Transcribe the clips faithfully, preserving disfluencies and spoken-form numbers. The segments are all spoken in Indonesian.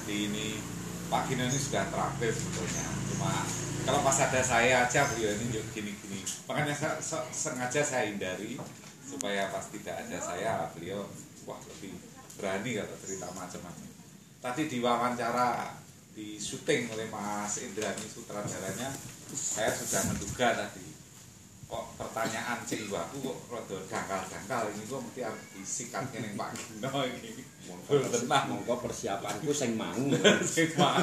Jadi ini Pak Gino ini sudah terakhir sebetulnya. Cuma kalau pas ada saya aja beliau ini yuk gini-gini. Makanya saya, sengaja saya hindari supaya pas tidak ada saya beliau wah lebih berani kalau cerita macam-macam. Tadi diwawancara di syuting oleh Mas Indrani sutradaranya, saya sudah menduga tadi kok pertanyaan cing aku kok rada dangkal-dangkal ini kok mesti harus disikat ning Pak Gino iki. Full tenang monggo persiapanku sing mau. Sing mau.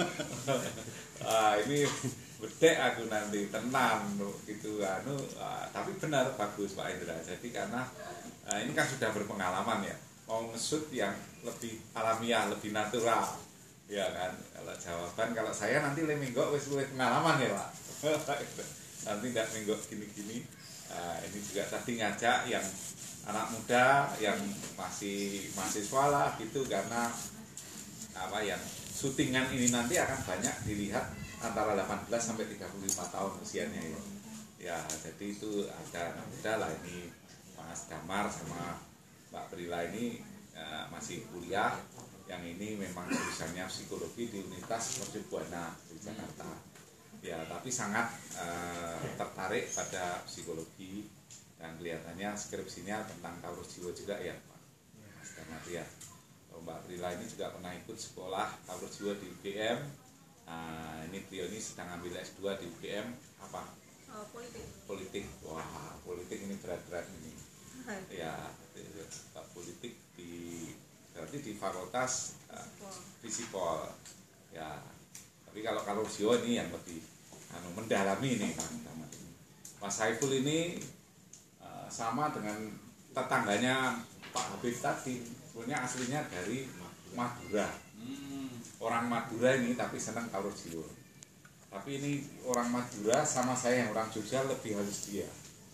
Ah ini bedek aku nanti tenang gitu anu ah, tapi benar bagus Pak Indra. Jadi karena ah, ini kan sudah berpengalaman ya. Mau ngesut yang lebih alamiah, lebih natural. Ya kan. Kalau jawaban kalau saya nanti le minggu wis luwih pengalaman ya, Pak. Nanti ndak minggu gini-gini. Nah, ini juga tadi ngajak yang anak muda yang masih mahasiswa lah gitu karena apa yang syutingan ini nanti akan banyak dilihat antara delapan belas sampai tiga puluh lima tahun usianya ya. Ya, jadi itu ada anak muda lah ini Mas Damar sama Mbak Prila ini uh, masih kuliah. Yang ini memang jurusannya psikologi di Universitas Mercubuana di Jakarta. Ya, tapi sangat uh, tertarik pada psikologi dan kelihatannya skripsinya tentang taurus jiwa juga ya Pak Mas Damar ya. Mbak Prila ini juga pernah ikut sekolah taurus jiwa di U G M. Nah, ini beliau ini sedang ambil S dua di U G M apa? Oh, politik. Politik. Wah, politik ini berat-berat ini. Ya, Pak politik di berarti di fakultas uh, Fisipol. Ya. Tapi kalau kalau Sio ini yang lebih anu mendalami ini Mas Damar. Mas Saiful ini uh, sama dengan tetangganya Pak Habib tadi. Sebenarnya aslinya dari Madura. Orang Madura ini tapi senang taurus jiwa. Tapi ini orang Madura sama saya yang orang Jogja lebih halus dia.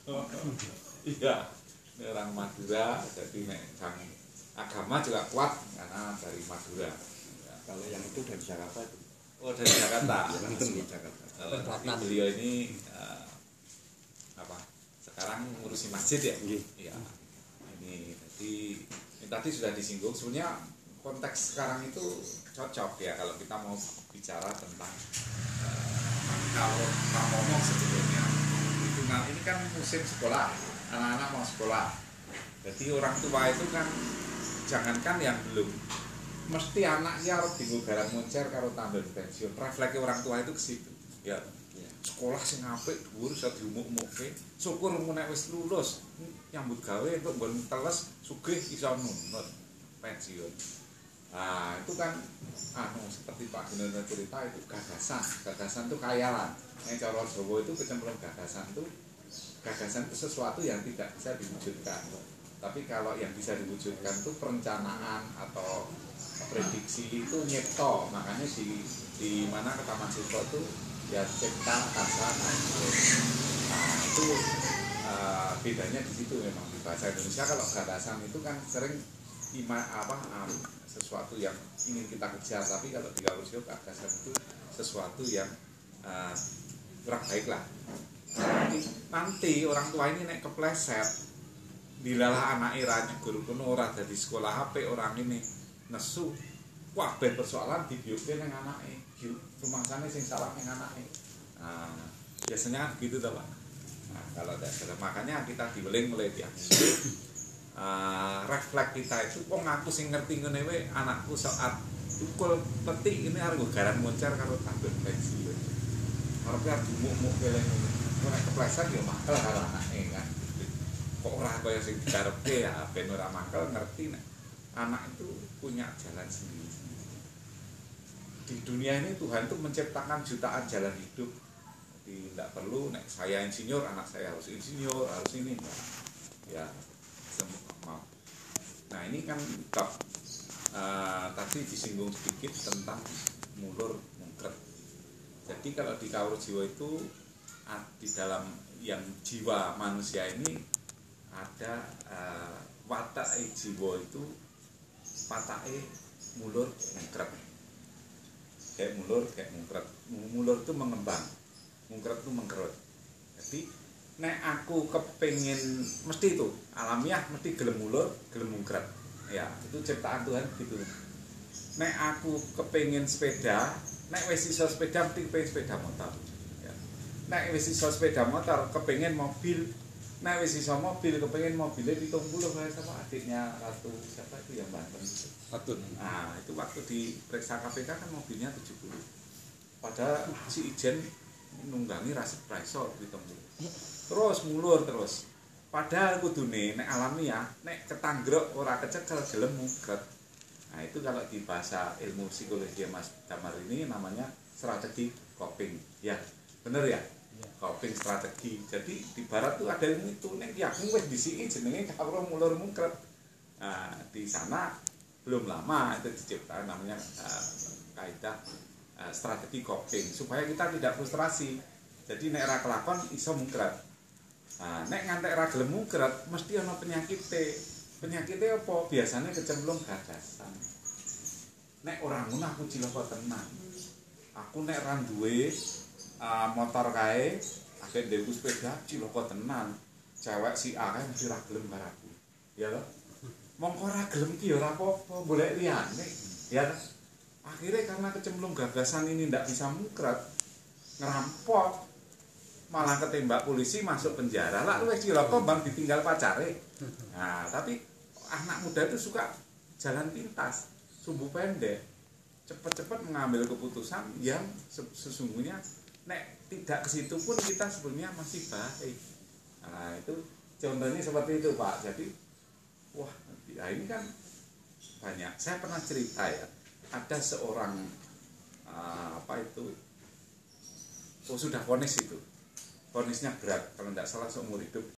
Iya, ini orang Madura jadi sang agama juga kuat karena dari Madura. Ya. Kalau yang itu dari Jakarta itu. Oh dari Jakarta. Dari Jakarta. Tapi beliau ini uh, apa? Sekarang ngurusi masjid ya? Iya. Ini jadi ini tadi sudah disinggung. Sebenarnya konteks sekarang itu cocok ya kalau kita mau bicara tentang uh, kalau mau ngomong sebetulnya itu nah ini kan musim sekolah, anak-anak mau sekolah. Jadi orang tua itu kan jangankan yang belum mesti anaknya harus tinggal garang moncer karo tanda pensiun. Refleksi orang tua itu ke situ. Ya, sekolah sing apik dhuwur iso diumuk-umukke. Syukur menek wis lulus nyambut gawe untuk nggon teles sugih iso nunut pensiun. Nah, itu kan anu seperti Pak Gino cerita itu gagasan. Gagasan itu khayalan. Nek cara Jawa itu kecemplung gagasan itu gagasan itu sesuatu yang tidak bisa diwujudkan. Tapi kalau yang bisa diwujudkan itu perencanaan atau prediksi itu nyipto. Makanya di di mana kata mahasiswa itu ya cipta kasa. Nah, itu uh, bedanya di situ memang di bahasa Indonesia kalau gagasan itu kan sering ima apa um, sesuatu yang ingin kita kejar, tapi kalau di Taurus gagasan itu sesuatu yang uh, kurang baik lah. Nanti, nanti orang tua ini nek kepleset dilalah anak iranya guru kuno ora dari sekolah H P orang ini nesu wah ben persoalan dibiuke nang anake rumah sana sing salah nang anake. Nah, biasanya kan gitu toh Pak. Nah, kalau tidak makanya kita diweling mulai dia. Uh, refleks kita itu kok ngaku sing ngerti ngene wae anakku saat tukul peti ini arep garan moncer karo tambah pensiun. Arep arep dumuk-muk kene. Nek kepleset ya makel karo anake kan. Kok ora kaya sing dikarepke ya ben ora makel ngerti nek anak itu punya jalan sendiri. Di dunia ini Tuhan itu menciptakan jutaan jalan hidup. Jadi tidak perlu nek saya insinyur anak saya harus insinyur, harus ini. Ya, mau. Nah, ini kan bab uh, tadi disinggung sedikit tentang mulur mungkret. Jadi kalau di kaur jiwa itu di dalam yang jiwa manusia ini ada uh, watake jiwa itu patake mulur mungkret. Kayak mulur, kayak mungkret. Mulur itu mengembang, mungkret itu mengkerut. Jadi nek aku kepengin mesti itu alamiah mesti gelem mulur, gelem mungkret. Ya, itu ciptaan Tuhan gitu. nek aku kepengin sepeda, nek wis iso sepeda mesti kepengin sepeda motor. Ya. Nek wis iso sepeda motor kepengin mobil, nek wis iso mobil kepengin mobilnya pitung puluh kayak sama adiknya Ratu siapa itu yang Banten itu. Patun. Nah, itu waktu diperiksa K P K kan mobilnya tujuh puluh. Padahal si Ijen nunggangi rasa praiso pitung puluh. Terus mulur terus. Padahal kudune nek alamiah, nek ketanggrok ora kecekel gelem mungkret. Nah itu kalau di bahasa ilmu psikologi Mas Damar ini namanya strategi coping, ya bener ya, ya. Coping strategi. Jadi di barat tuh ada ilmu itu, nek ya aku wis disiki jenenge karo mulur mungkret. Nah di sana belum lama itu diciptakan namanya uh, kaidah uh, strategi coping supaya kita tidak frustrasi. Jadi nek ra kelakon iso mungkret. Nah nek ngantek ra gelem mungkret mesti ana penyakite. Penyakitnya apa? Biasanya kecemplung gagasan. Nek orang ngono aku cilaka tenan. Aku nek ra duwe uh, motor kae, akhir dhewe sepeda cilaka tenan. Cewek si A kae mesti ra gelem karo aku. Ya lho. Mongko ra gelem ki ya ora apa-apa, golek liyane. Ya. Akhirnya karena kecemplung gagasan ini ndak bisa mungkret, ngerampok, malah ketembak polisi masuk penjara. Lah luwih cilaka bang ditinggal pacare. Nah, tapi anak muda itu suka jalan pintas, sumbu pendek, cepat-cepat mengambil keputusan yang sesungguhnya nek tidak ke situ pun kita sebenarnya masih baik. Nah itu contohnya seperti itu Pak. Jadi wah nah ini kan banyak. Saya pernah cerita ya, ada seorang uh, apa itu, oh sudah vonis itu, vonisnya berat kalau tidak salah seumur hidup